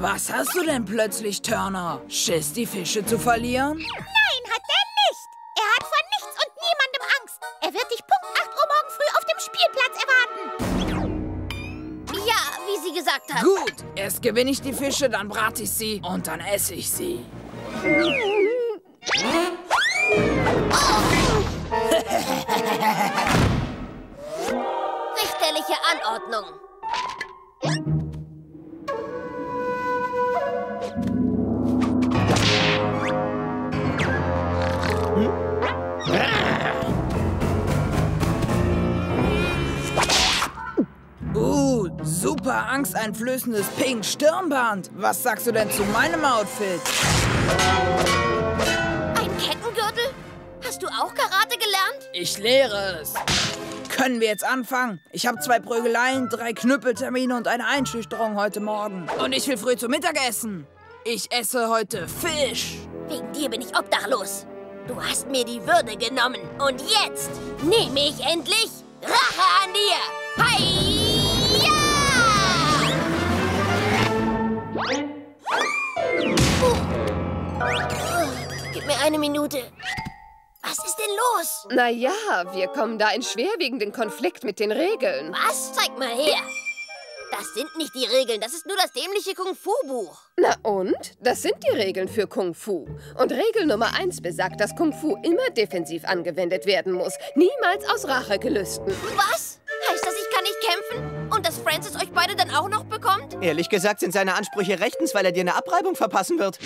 Was hast du denn plötzlich, Turner? Schiss, die Fische zu verlieren? Nein, hat er nicht. Er hat vor nichts und niemandem Angst. Er wird dich Punkt 8 Uhr morgen früh auf dem Spielplatz erwarten. Ja, wie sie gesagt hat. Gut, erst gewinne ich die Fische, dann brate ich sie und dann esse ich sie. Richterliche Anordnung. Super angsteinflößendes Pink Stirnband. Was sagst du denn zu meinem Outfit? Ein Kettengürtel? Hast du auch Karate gelernt? Ich lehre es. Können wir jetzt anfangen? Ich habe 2 Prügeleien, 3 Knüppeltermine und eine Einschüchterung heute Morgen. Und ich will früh zum Mittagessen. Ich esse heute Fisch. Wegen dir bin ich obdachlos. Du hast mir die Würde genommen. Und jetzt nehme ich endlich Rache an dir. Hi! Gib mir eine Minute. Was ist denn los? Naja, wir kommen da in schwerwiegenden Konflikt mit den Regeln. Was? Zeig mal her. Das sind nicht die Regeln, das ist nur das dämliche Kung-Fu-Buch. Na und? Das sind die Regeln für Kung-Fu. Und Regel Nummer 1 besagt, dass Kung-Fu immer defensiv angewendet werden muss. Niemals aus Rachegelüsten. Was? Heißt das, ich kann nicht kämpfen? Und dass Francis euch beide dann auch noch bekommt? Ehrlich gesagt sind seine Ansprüche rechtens, weil er dir eine Abreibung verpassen wird.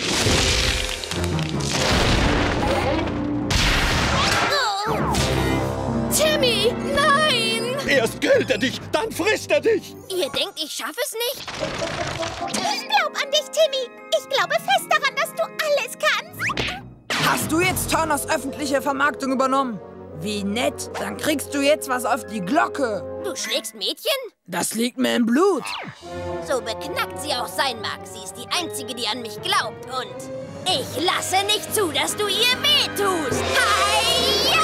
Timmy, nein! Erst grillt er dich, dann frisst er dich. Ihr denkt, ich schaffe es nicht? Ich glaub an dich, Timmy. Ich glaube fest daran, dass du alles kannst. Hast du jetzt Turners öffentliche Vermarktung übernommen? Wie nett. Dann kriegst du jetzt was auf die Glocke. Du schlägst Mädchen? Das liegt mir im Blut. So beknackt sie auch sein mag, sie ist die Einzige, die an mich glaubt. Und ich lasse nicht zu, dass du ihr wehtust. Hi-ja!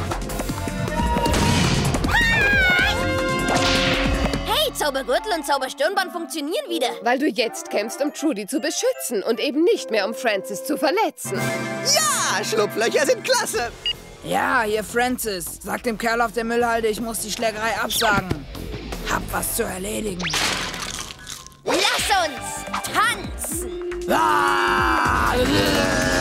Hey, Zaubergürtel und Zauberstirnband funktionieren wieder. Weil du jetzt kämpfst, um Trudy zu beschützen und eben nicht mehr, um Francis zu verletzen. Ja, Schlupflöcher sind klasse. Ja, hier Francis. Sag dem Kerl auf der Müllhalde, ich muss die Schlägerei absagen. Hab was zu erledigen. Lass uns tanzen! Ah!